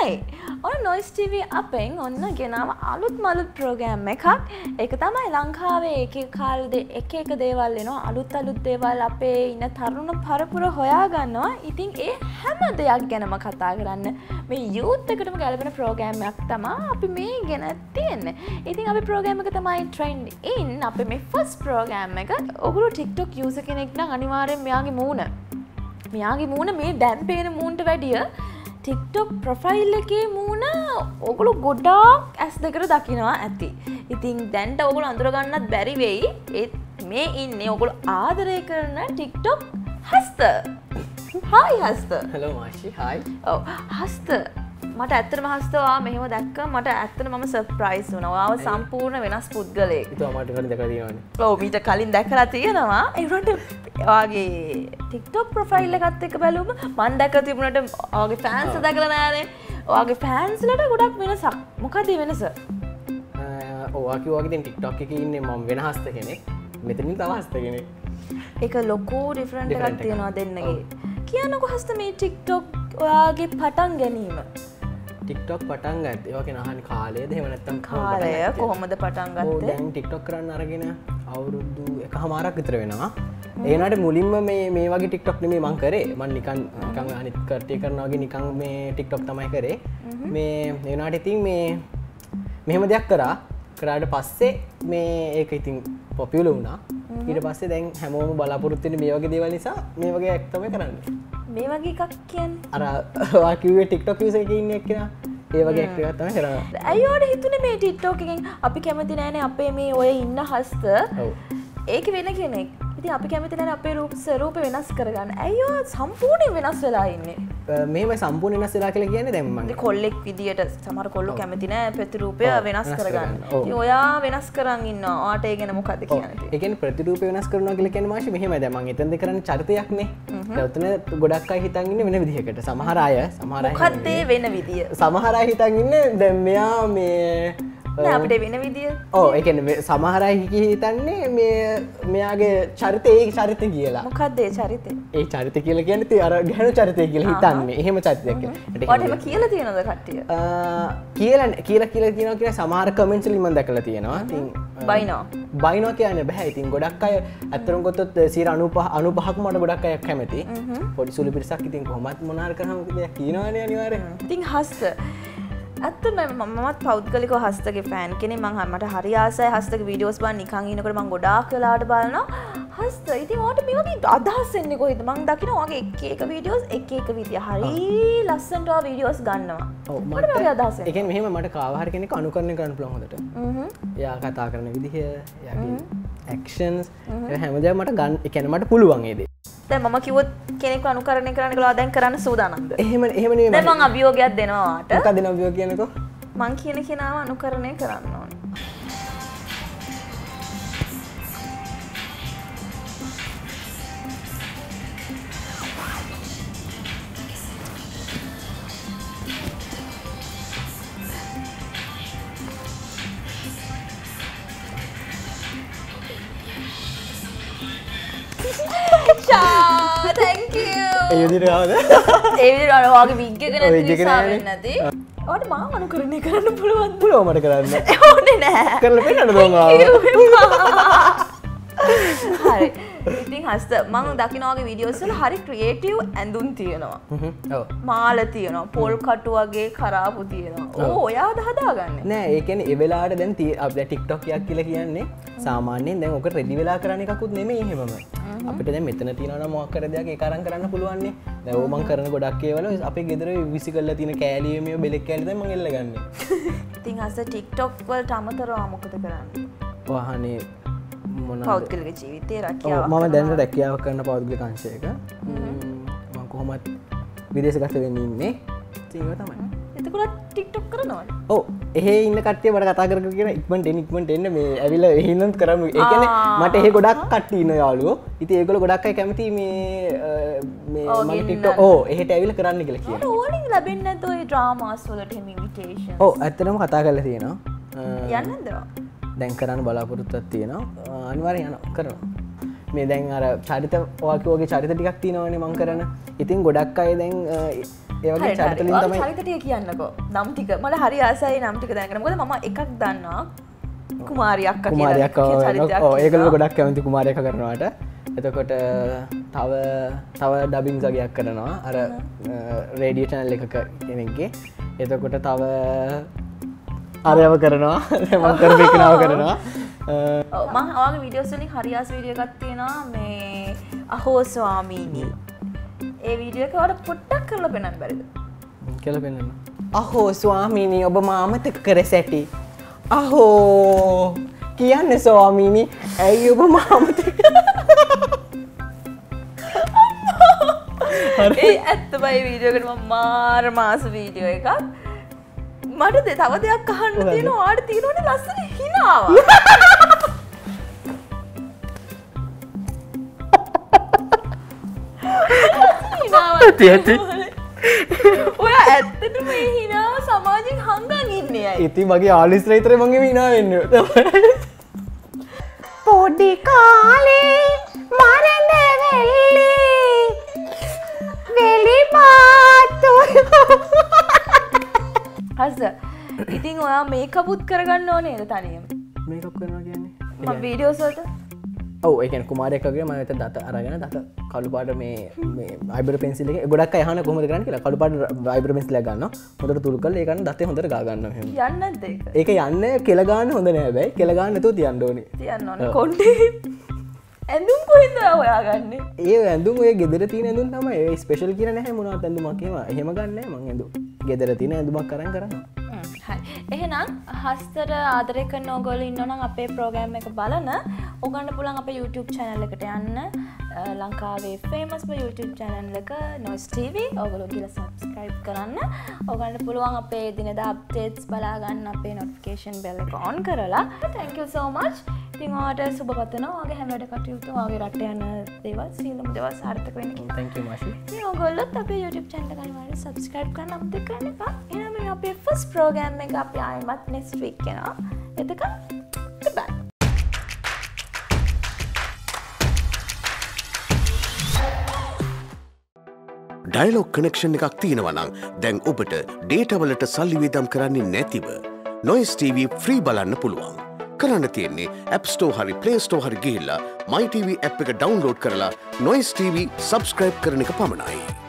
Hi! ඔන්න Noise TV අපෙන් ඔන්න ගෙනාව අලුත් මලුත් ප්‍රෝග්‍රෑම් එකක්. ඒක තමයි ලංකාවේ එක එක දේවල් එනවා. අලුත් දේවල් අපේ ඉන්න තරුණ පරපුර හොයා ගන්නවා. ඉතින් ඒ හැම දෙයක් ගැනම කතා කරන්න මේ youth එකටම ගැලපෙන ප්‍රෝග්‍රෑම් එකක් තමයි අපි මේ ගෙන තියෙන්නේ. ඉතින් අපි ප්‍රෝග්‍රෑම් එක තමයි Trend In. අපේ මේ first ප්‍රෝග්‍රෑම් එක. ඔගොල්ලෝ TikTok user කෙනෙක් නම් අනිවාර්යෙන් මෙයාගේ මූණ මේ දැන් පේන මූණට වැඩිය TikTok ප්‍රොෆයිල් එකේ මූණ ඔගොල්ලෝ ගොඩාක් ඇස් දෙකට දකිනවා ඇති. ඉතින් දැන්ට ඔගොල්ලෝ අඳුර ගන්නත් බැරි වෙයි. ඒත් මේ ඉන්නේ ඔගොල්ලෝ ආදරය කරන TikTok හස්ත. Hi හස්ත. Hello Mashi. Hi. ඔව් හස්ත. මට ඇත්තටම හස්ත ඔයා මෙහෙම දැක්කම මට ඇත්තටම මම සර්ප්‍රයිස් වුණා. ඔයාව සම්පූර්ණ වෙනස් පුද්ගලයෙක්. ඒක මට කලින් දැකලා තියෙනවානේ. ඔව් මීට කලින් දැකලා තියෙනවා. ඒ වුණාට ඔයාගේ TikTok ප්‍රොෆයිල් එකත් එක්ක බැලුවම මම දැකලා තිබුණාට ඔයාගේ ෆෑන්ස් දැකලා නෑනේ. ඔයාගේ ෆෑන්ස්ලට ගොඩක් වෙනසක්. මොකද ඒ වෙනස? ඔයා කිව්වා වගේ දැන් TikTok එකේ ඉන්නේ මම වෙන හස්ත කෙනෙක්. මෙතනින් තව හස්ත කෙනෙක්. ඒක ලොකු ඩිෆරන්ට් එකක් තියෙනවා දෙන්නගේ. කියන්නකෝ හස්ත මේ TikTok ඔයාගේ පටන් ගැනීම. TikTok පටන් ගත්තේ ඒවා කියන අහන්නේ කාලයද එහෙම නැත්නම් කාලය කොහොමද පටන් ගත්තේ? ඔව් දැන් TikTok කරන්න අරගෙන අවුරුදු එකමාරක් විතර වෙනවා. ඒ වුණාට මුලින්ම මේ වගේ TikTok නෙමෙයි මම කරේ. මම නිකන් අනිත් කට්ටිය කරනවා වගේ නිකන් මේ TikTok තමයි කරේ. මේ ඒ වුණාට ඉතින් මේ මෙහෙම දෙයක් කරාට පස්සේ මේ ඒක ඉතින් පොපියුලර් වුණා. ඊට පස්සේ දැන් හැමෝම බලාපොරොත්තු වෙන්නේ මේ වගේ දේවල් නිසා මේ වගේ ඇක්ට් තමයි කරන්නේ. මේ වගේ එකක් කියන්නේ අර ඔයා කිව්වේ TikTok user එකේ ඉන්න එක්කෙනා ඒ වගේ ඇක්ට් එකක් තමයි කරන්නේ. ඇයි ඔයාලට හිතුනේ මේ TikTok එකෙන් අපි කැමති නෑනේ අපේ මේ ඔය ඉන්න හස්ත. ඔව්. ඒක වෙන කෙනෙක්. ඉතින් අපි කැමති නෑනේ අපේ ස්වරූප වෙනස් කරගන්න. ඇයි ඔයා සම්පූර්ණයෙන් වෙනස් වෙලා ඉන්නේ? මෙහෙම සම්පූර්ණ වෙනස් වෙලා කියලා කියන්නේ දැන් මම කොල්ලෙක් විදියට සමහර කොල්ලෝ කැමති නෑ ප්‍රතිරූපය වෙනස් කරගන්න. ඉතින් ඔයා වෙනස් කරන් ඉන්නවා. ඔයාට ඒ ගැන මොකද්ද කියන්නේ? ඒ කියන්නේ ප්‍රතිරූපය වෙනස් කරනවා කියලා කියන්නේ මාෂි මෙහෙමයි දැන් මම එතනද කරන්නේ චරිතයක්නේ. දැන් උතන ගොඩක් අය හිතන් ඉන්නේ වෙන විදිහකට. සමහර අය මොකක්ද ඒ වෙන විදිය? සමහර අය හිතන් ඉන්නේ දැන් මෙයා මේ නෑ අපිට වෙන විදිය. ඔව් ඒ කියන්නේ සමහර අය හිතන්නේ මෙයාගේ චරිතය ඒ චරිතය කියලා. මොකක්ද ඒ චරිතය? ඒ චරිතය කියලා කියන්නේ ඉතින් අර ගැහණු චරිතය කියලා හිතන්නේ. එහෙම චරිතයක් කියලා. ඔයාට එහෙම කියලා තියෙනවද කට්ටිය? කියලා කියනවා කියලා සමහර කමෙන්ට්ස් වලින් මම දැකලා තියෙනවා. ඉතින් බයිනවා කියන්නේ බෑ. ඉතින් ගොඩක් අය අත්‍තරම ගත්තොත් 95%ක් මට ගොඩක් අය කැමති. පොඩි සුළු පිරිසක් ඉතින් කොහොමත් මොනාර කරාම දෙයක් කියනවනේ අනිවාර්යෙන්. ඉතින් හස්ත ඇත්තම මමත් පෞද්ගලිකව හස්තගේ ෆෑන් කෙනෙක්. මට හරි ආසයි හස්තගේ වීඩියෝස් බලන්න. නිකන් ඉන්නකොට මම ගොඩාක් වෙලාවට බලනවා. හස්ත ඉතින් ඔයාට මේ වගේ අදහස් එන්නේ කොහෙද? මම දකිනවා ඔයාගේ එක වීඩියෝස් එක විදිය. හරි ලස්සනට ඔයා වීඩියෝස් ගන්නවා. ඔව් මට වගේ අදහස් එන්නේ. ඒ කියන්නේ මෙහෙම මට කාව හරි කෙනෙක් අනුකරණය කරන්න පුළුවන් හොඳට. එයා කතා කරන විදිහ, එයාගේ ඇක්ෂන්ස් හැමදේම මට ගන්න ඒ කියන්නේ මට පුළුවන් ඒ දේ. දැන් මම කිව්වොත් කෙනෙක්ව අනුකරණය කරන්න කියලා දැන් කරන්න සූදානම්ද? එහෙම නෙමෙයි. දැන් මම අභියෝගයක් දෙනවා ඔයාට. මොකක්ද අභියෝගය කියනකෝ? මං කියන කෙනාව අනුකරණය කරන්න ඕනේ. Thank you. ඒ විදිහට ආවද? ඒ විදිහට අර වාගේ විග් එක නැති නිසා වෙන්නේ නැති. ඔයාට මාව අනුකරණය කරන්න පුළුවන්. පුළුවන් මට කරන්න. ඕනේ නෑ. කරලා පෙන්නන්න දෝන් ආව. හරි. ඉතින් හස්ත මම දකින්න වගේ වීඩියෝස් වල හරි ක්‍රියේටිව් ඇඳුම් තියෙනවා. ඔව්. මාල තියෙනවා. පොල් කටු වගේ කරාපු තියෙනවා. ඕ ඔයාද හදාගන්නේ? නෑ ඒ කියන්නේ ඒ වෙලාවට දැන් අපේ TikTok එකක් කියලා කියන්නේ සාමාන්‍යයෙන් දැන් ඔක රෙඩි වෙලා කරන එකකුත් නෙමෙයි එහෙමම. අපිට දැන් මෙතන තියෙනවා නම් මොකක් කර දෙයක් ඒක අරන් කරන්න පුළුවන් නේ. දැන් ඕක මම කරන ගොඩක් ඒවල අපේ ගෙදර විසි කරලා තියෙන කෑලි මේ බෙලෙක් කෑලි තමයි මම එල්ලගන්නේ. ඉතින් හස්ත TikTok වලට අමතරව මොකද කරන්නේ? වහනේ මොනවද? පෞද්ගලික ජීවිතේ රැකියාවක්. මම දැන් රැකියාව කරන පෞද්ගලික අංශයක. මම කොහොමත් විදේශගත වෙන්න ඉන්නේ. ඉතින් ඒක තමයි. එතකොට TikTok කරනවද? ඔව් එහෙ ඉන්න කට්ටිය මට කතා කර කර කියන ඉක්මනට එන්න මේ ඇවිල්ලා එහෙනම් කරමු. ඒ කියන්නේ මට එහෙ ගොඩක් කට්ටිය ඉන්න යාළුවෝ. ඉතින් ඒගොල්ලෝ ගොඩක් අය කැමති මේ මම TikTok එහෙට ඇවිල්ලා කරන්න කියලා කියනවා. මට ඕනින් ලැබෙන්නේ නැද්ද ඔය ඩ්‍රාමාස් වලට එහෙම ඉන්විටේෂන්? ඔව් ඇත්තටම කතා කරලා තියෙනවා. යන්නද? දැන් කරන්න බලාපොරොත්තුවක් තියෙනවා. අනිවාර්යෙන් යනවා කරනවා. මේ දැන් අර චරිත ඔයාගේ චරිත ටිකක් තියෙනවනේ මම කරන. ඉතින් ගොඩක් අය දැන් ඒ වගේ චරිත වලින් තමයි චරිත ටික කියන්නකෝ. නම් ටික මට හරි ආසයි නම් ටික දැනගන්න. මොකද මම එකක් දන්නවා. කුමාරි අක්කා කියලා චරිතයක්. ඔව් ඒගොල්ලෝ ගොඩක් කැමති කුමාරි අක්කා කරනවාට. එතකොට තව ඩබින්ග්ස් වගේක් කරනවා අර රේඩියෝ channel එකක කෙනෙක්ගේ. එතකොට තව අරයව කරනවා. මම කරපු එකනව කරනවා. මම ඔයාගේ වීඩියෝස් වලින් හරියාස් වීඩියෝ එකක් තියෙනවා මේ අහෝ ස්වාමීනි. ඒ වීඩියෝ එක වල පොට්ටක් කරලා පෙන්නන්න බැරිද? කියලා පෙන්නන්න. අහෝ ස්වාමීනි ඔබ මාමතක කර සැටි. අහෝ කියන්නේ ස්වාමීනි ඇයි ඔබ මාමතක ඒ ඇත්තමයි වීඩියෝ එකට මම මාර මාස වීඩියෝ එකක්. මට තව දෙයක් අහන්න තියෙනවා. ඔයාට තියෙනවනේ ලස්සන හිනාවක්. ඇති ඔයා ඇත්තටම මේ හිනාව සමාජයෙන් හංගන් ඉන්නේ අය. ඉතින් මගේ ආලිස් රයිතරේ මගේ හිනා වෙන්නේ. පොඩි කාලේ මරණ වෙලි පාතු. හස්ද ඉතින් ඔයා මේකපුත් කරගන්න ඕනේ නේද තනියම? මේකප් කරනවා කියන්නේ මම වීඩියෝස් වලට ඔව් ඒ කියන්නේ කුමාරයෙක්ගේ මම හිත දත අරගෙන දත කළු පාට මේ අයිබර් පෙන්සිල් එක ගොඩක් අය අහන කොහොමද කරන්නේ කියලා කළු පාට අයිබර් පෙන්සිල් එක ගන්නවා හොඳට තුරු කරලා ඒක ගන්න දතේ හොඳට ගා ගන්නවා එහෙම යන්නේ නැද්ද ඒක? ඒක යන්නේ කෙල ගන්න හොඳ නෑ හැබැයි කෙල ගන්න නැතුව තියන්න ඕනේ තියන්න ඕනේ කොණ්ඩේ ඇඳුම් කොහෙන්ද හොයාගන්නේ? ඒ ඇඳුම් ඔය ගෙදර තියෙන ඇඳුම් තමයි ඒ ස්පෙෂල් කියලා නැහැ මොනවත් ඇඳුමක් එහෙම ගන්න නෑ මං ඇඳුම් ගෙදර තියෙන ඇඳුමක් අරන් කරනවා එහෙනම් හස්තර ආදරය කරන ඕගොල්ලෝ ඉන්නවනම් අපේ ප්‍රෝග්‍රෑම් එක බලන ඔයගොල්ලන්ට පුළුවන් අපේ YouTube channel එකට යන්න ලංකාවේ famous YouTube channel එක Noise TV ඔයගොල්ලෝ ගිහලා subscribe කරන්න ඔයගොල්ලන්ට පුළුවන් අපේ දිනදා updates බලා ගන්න අපේ notification bell එක on කරලා thank you so much ඉතින් ඔයාලට සුබ පතනවා ඔයාගේ හැම වැඩ කටයුතු ඔයාගේ රට යන දේවල් සියලුම දේවල් සාර්ථක වෙන්න කියලා thank you මාෂි ඉතින් ඔයගොල්ලොත් අපේ YouTube channel එක අනිවාර්යෙන් subscribe කරන්න අමතක කරන්න එපා එහෙනම් මේ අපේ first program එක අපි ආයෙමත් next week යනවා එතකන් goodbye ඩයලොග් කනෙක්ෂන් එකක් තියෙනවා නම් දැන් ඔබට ඩේටා වලට සල්ලි වියදම් කරන්නේ නැතිව Noise TV ෆ්‍රී බලන්න පුළුවන්. කරන්න තියෙන්නේ App Store හරි Play Store හරි ගිහිල්ලා My TV app එක ඩවුන්ලෝඩ් කරලා Noise TV subscribe කරන එක පමණයි.